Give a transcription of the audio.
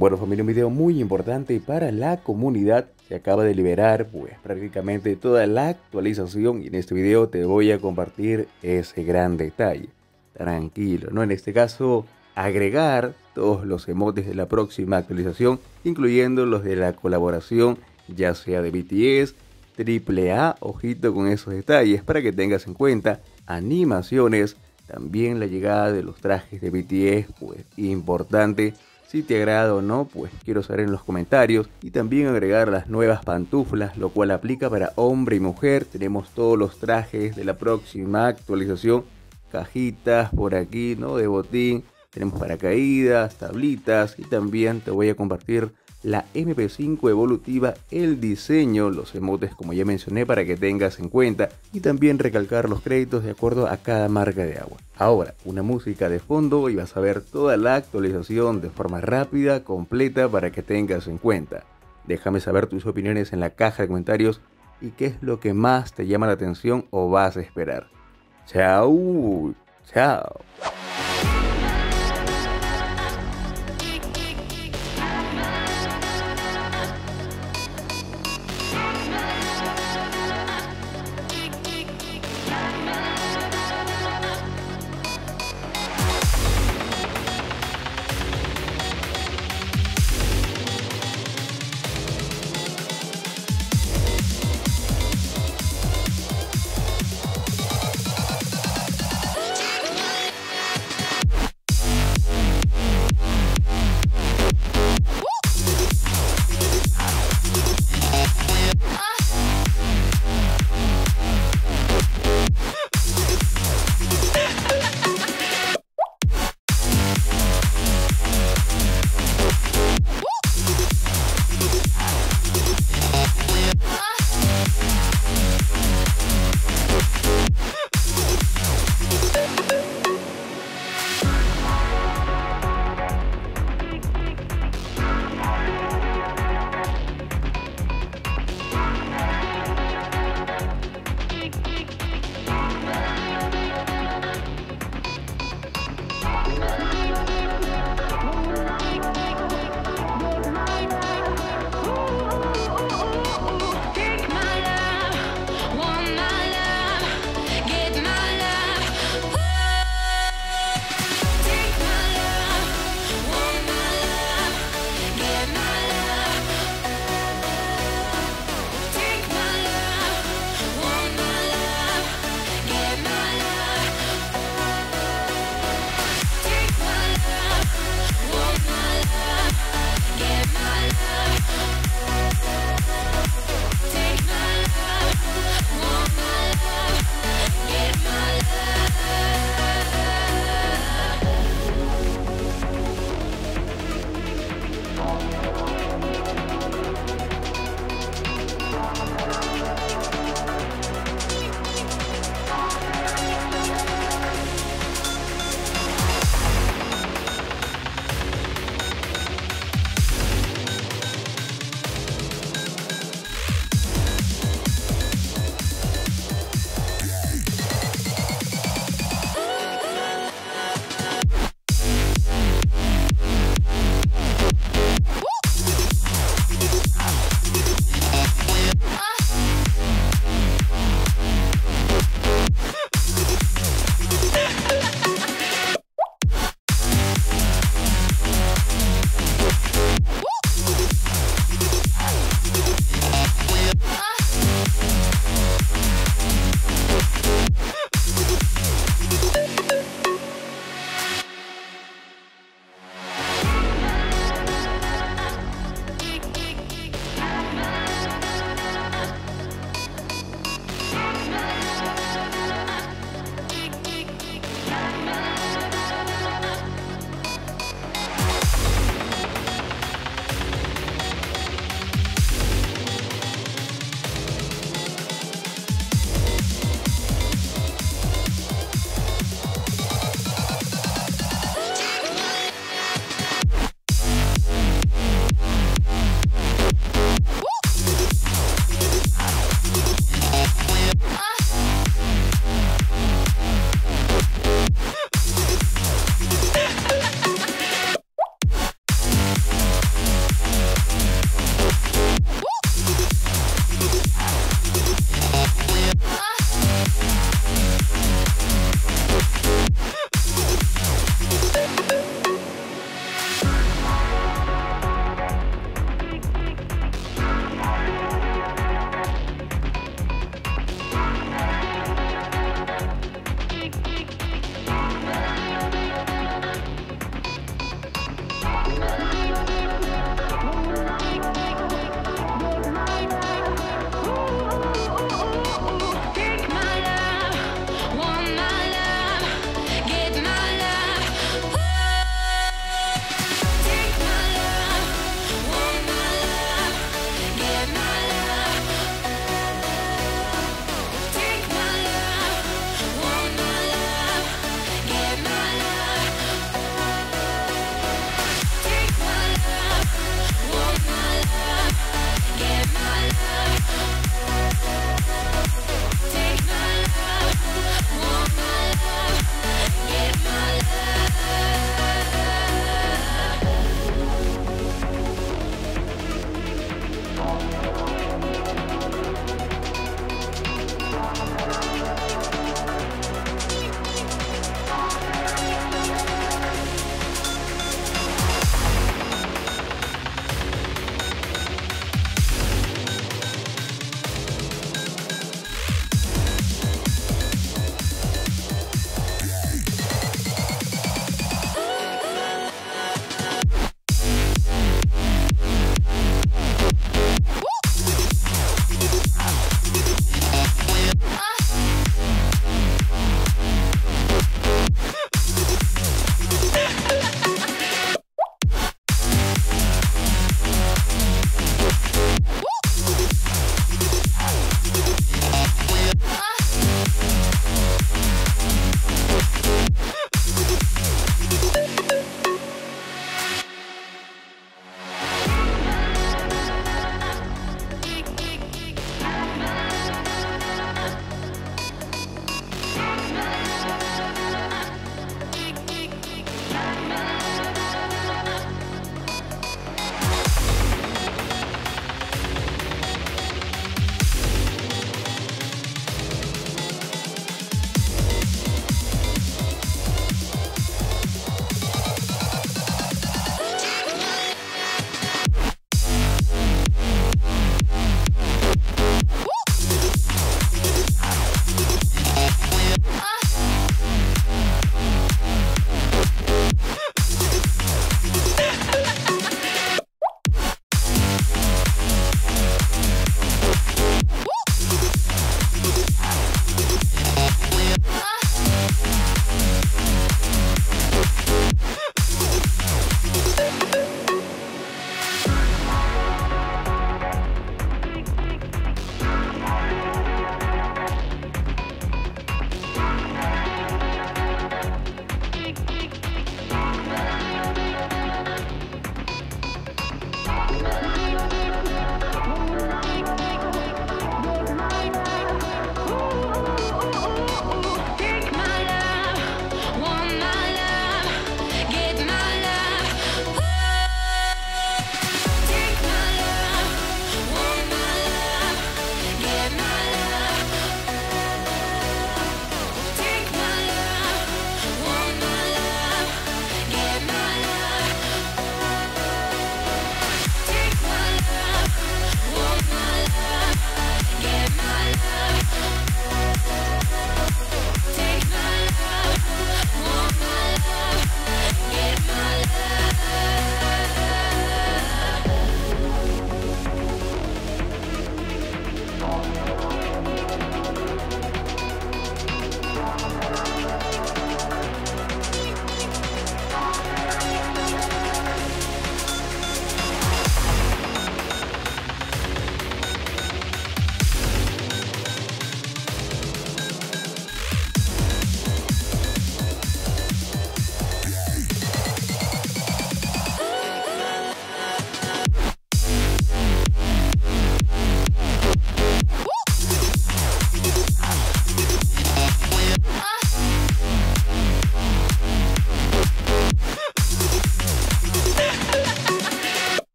Bueno, familia, un video muy importante para la comunidad. Se acaba de liberar pues prácticamente toda la actualización y en este video te voy a compartir ese gran detalle. Tranquilo, ¿no? En este caso, agregar todos los emotes de la próxima actualización, incluyendo los de la colaboración, ya sea de BTS, AAA, ojito con esos detalles para que tengas en cuenta, animaciones, también la llegada de los trajes de BTS, pues importante. Si te agrada o no, pues quiero saber en los comentarios. Y también agregar las nuevas pantuflas, lo cual aplica para hombre y mujer. Tenemos todos los trajes de la próxima actualización. Cajitas por aquí, ¿no? De botín. Tenemos paracaídas, tablitas y también te voy a compartir la MP5 evolutiva, el diseño, los emotes como ya mencioné para que tengas en cuenta y también recalcar los créditos de acuerdo a cada marca de agua. Ahora, una música de fondo y vas a ver toda la actualización de forma rápida, completa para que tengas en cuenta. Déjame saber tus opiniones en la caja de comentarios y qué es lo que más te llama la atención o vas a esperar. Chao, chao.